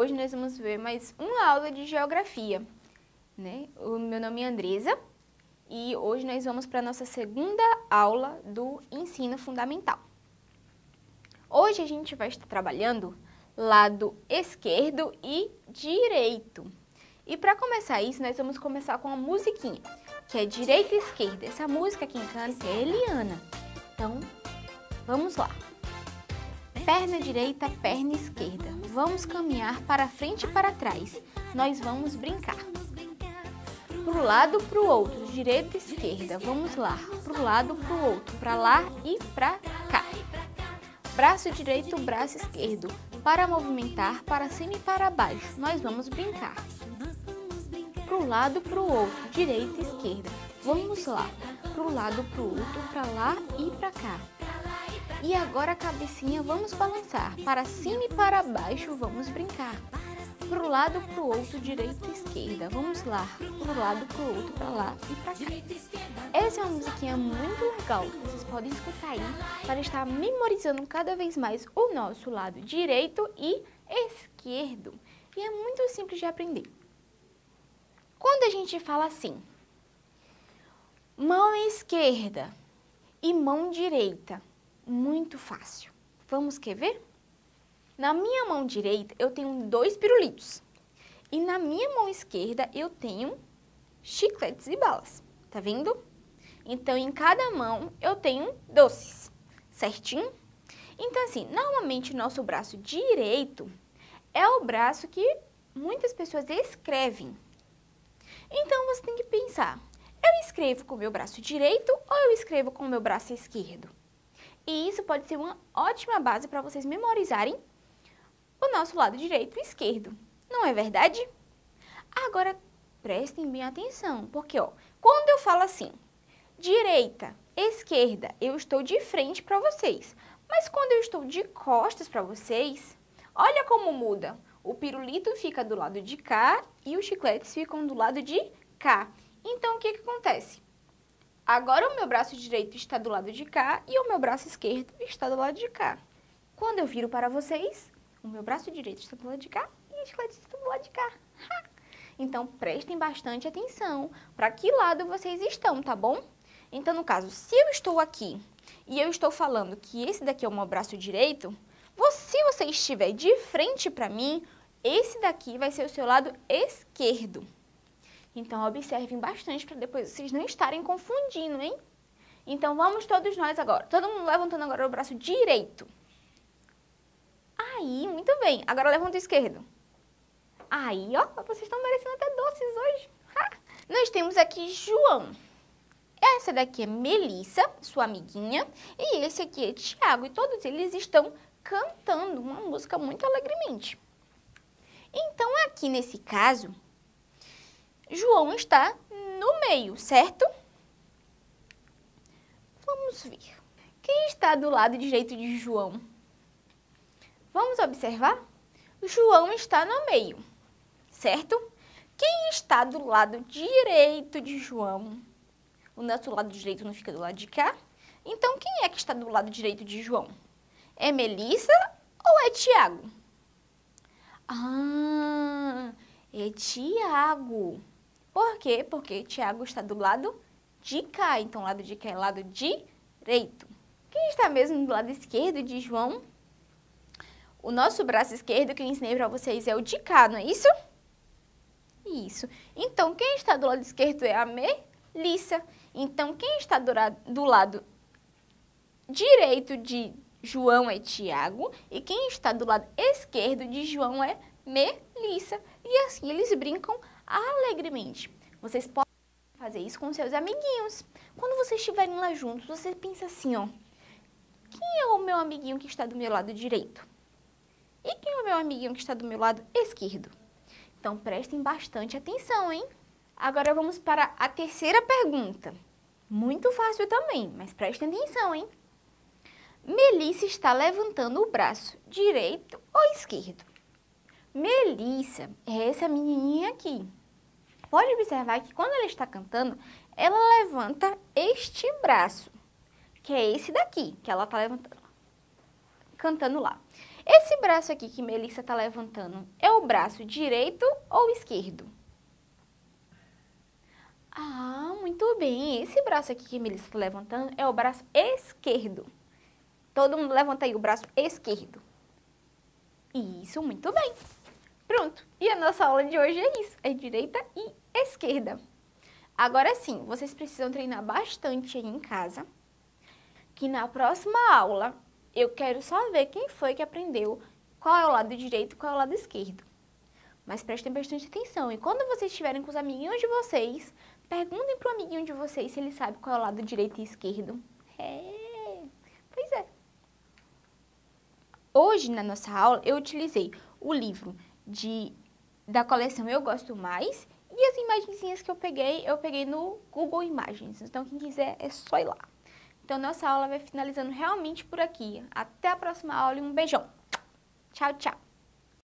hoje nós vamos ver mais uma aula de geografia, né? O meu nome é Andresa e hoje nós vamos para a nossa segunda aula do ensino fundamental. Hoje a gente vai estar trabalhando lado esquerdo e direito. E para começar isso, nós vamos começar com uma musiquinha, que é direita e esquerda. Essa música quem canta é Eliana. Então, vamos lá. Perna direita, perna esquerda. Vamos caminhar para frente e para trás. Nós vamos brincar. Pro lado, pro outro. Direita e esquerda. Vamos lá. Pro lado, pro outro. Para lá e para cá. Braço direito, braço esquerdo. Para movimentar, para cima e para baixo. Nós vamos brincar. Pro lado, pro outro. Direita e esquerda. Vamos lá. Pro lado, pro outro. Para lá e para cá. E agora a cabecinha vamos balançar, para cima e para baixo vamos brincar. Pro lado, pro outro, direita e esquerda, vamos lá. Pro lado, pro outro, para lá e para cá. Essa é uma musiquinha muito legal, que vocês podem escutar aí para estar memorizando cada vez mais o nosso lado direito e esquerdo. E é muito simples de aprender. Quando a gente fala assim, mão esquerda e mão direita, muito fácil. Vamos quer ver? Na minha mão direita eu tenho 2 pirulitos. E na minha mão esquerda eu tenho chicletes e balas. Tá vendo? Então em cada mão eu tenho doces. Certinho? Então assim, normalmente o nosso braço direito é o braço que muitas pessoas escrevem. Então você tem que pensar, eu escrevo com o meu braço direito ou eu escrevo com o meu braço esquerdo? E isso pode ser uma ótima base para vocês memorizarem o nosso lado direito e esquerdo. Não é verdade? Agora, prestem bem atenção, porque quando eu falo assim, direita, esquerda, eu estou de frente para vocês. Mas quando eu estou de costas para vocês, olha como muda. O pirulito fica do lado de cá e os chicletes ficam do lado de cá. Então, o que acontece? Agora o meu braço direito está do lado de cá e o meu braço esquerdo está do lado de cá. Quando eu viro para vocês, o meu braço direito está do lado de cá e o chiclete está do lado de cá. Então, prestem bastante atenção para que lado vocês estão, tá bom? Então, no caso, se eu estou aqui e eu estou falando que esse daqui é o meu braço direito, se você estiver de frente para mim, esse daqui vai ser o seu lado esquerdo. Então, observem bastante para depois vocês não estarem confundindo, hein? Então, vamos todos nós agora. Todo mundo levantando agora o braço direito. Aí, muito bem. Agora levanta o esquerdo. Aí, vocês estão merecendo até doces hoje. Nós temos aqui João. Essa daqui é Melissa, sua amiguinha. E esse aqui é Tiago. E todos eles estão cantando uma música muito alegremente. Então, aqui nesse caso, João está no meio, certo? Vamos ver. Quem está do lado direito de João? Vamos observar? João está no meio, certo? Quem está do lado direito de João? O nosso lado direito não fica do lado de cá? Então, quem é que está do lado direito de João? É Melissa ou é Tiago? É Tiago. Por quê? Porque Tiago está do lado de cá. Então, o lado de cá é lado direito. Quem está mesmo do lado esquerdo de João? O nosso braço esquerdo que eu ensinei para vocês é o de cá, não é isso? Isso. Então, quem está do lado esquerdo é a Melissa. Então, quem está do lado direito de João é Tiago. E quem está do lado esquerdo de João é Melissa. E assim eles brincam alegremente. Vocês podem fazer isso com seus amiguinhos. Quando vocês estiverem lá juntos, você pensa assim, quem é o meu amiguinho que está do meu lado direito? E quem é o meu amiguinho que está do meu lado esquerdo? Então, prestem bastante atenção, hein? Agora vamos para a terceira pergunta. Muito fácil também, mas prestem atenção, hein? Melissa está levantando o braço direito ou esquerdo? Melissa é essa menininha aqui. Pode observar que quando ela está cantando, ela levanta este braço, que é esse daqui, que ela está levantando, cantando lá. Esse braço aqui que Melissa tá levantando é o braço direito ou esquerdo? Ah, muito bem. Esse braço aqui que Melissa tá levantando é o braço esquerdo. Todo mundo levanta aí o braço esquerdo. Isso, muito bem. Pronto. E a nossa aula de hoje é isso. É direita e esquerda. Agora sim, vocês precisam treinar bastante aí em casa. Que na próxima aula eu quero só ver quem foi que aprendeu qual é o lado direito e qual é o lado esquerdo. Mas prestem bastante atenção. E quando vocês estiverem com os amiguinhos de vocês, perguntem pro amiguinho de vocês se ele sabe qual é o lado direito e esquerdo. Pois é. Hoje, na nossa aula, eu utilizei o livro da coleção Eu Gosto Mais e as imagenzinhas que eu peguei no Google Imagens. Então, quem quiser, é só ir lá. Então, nossa aula vai finalizando realmente por aqui. Até a próxima aula e um beijão. Tchau, tchau.